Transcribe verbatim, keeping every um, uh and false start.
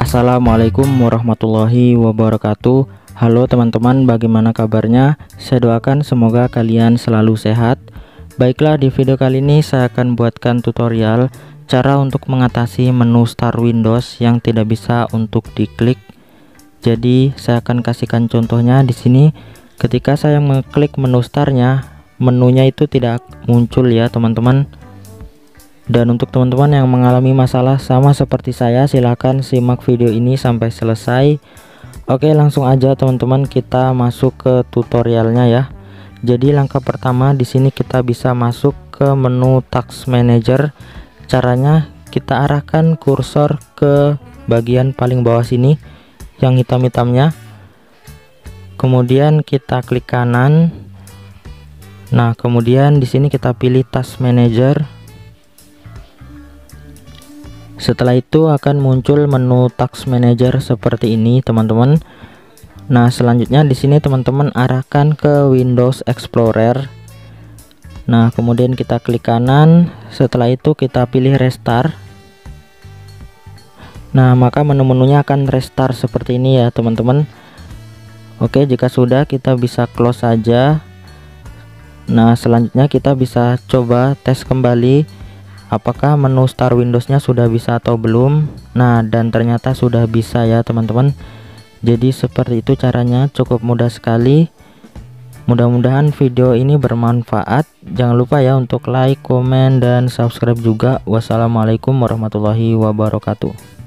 Assalamualaikum warahmatullahi wabarakatuh. Halo teman-teman, bagaimana kabarnya? Saya doakan semoga kalian selalu sehat. Baiklah, di video kali ini saya akan buatkan tutorial cara untuk mengatasi menu start Windows yang tidak bisa untuk diklik. Jadi saya akan kasihkan contohnya di sini. Ketika saya mengklik menu startnya, menunya itu tidak muncul ya teman-teman. Dan untuk teman-teman yang mengalami masalah sama seperti saya, silahkan simak video ini sampai selesai. Oke, langsung aja teman-teman kita masuk ke tutorialnya ya. Jadi langkah pertama di sini kita bisa masuk ke menu Task Manager. Caranya kita arahkan kursor ke bagian paling bawah sini yang hitam-hitamnya. Kemudian kita klik kanan. Nah, kemudian di sini kita pilih Task Manager. Setelah itu akan muncul menu Task Manager seperti ini, teman-teman. Nah, selanjutnya di sini teman-teman arahkan ke Windows Explorer. Nah, kemudian kita klik kanan. Setelah itu kita pilih Restart. Nah, maka menu-menunya akan restart seperti ini ya, teman-teman. Oke, jika sudah kita bisa close saja. Nah, selanjutnya kita bisa coba tes kembali apakah menu start Windows-nya sudah bisa atau belum. Nah, dan ternyata sudah bisa ya teman-teman. Jadi seperti itu caranya, cukup mudah sekali. Mudah-mudahan video ini bermanfaat. Jangan lupa ya untuk like, komen, dan subscribe juga. Wassalamualaikum warahmatullahi wabarakatuh.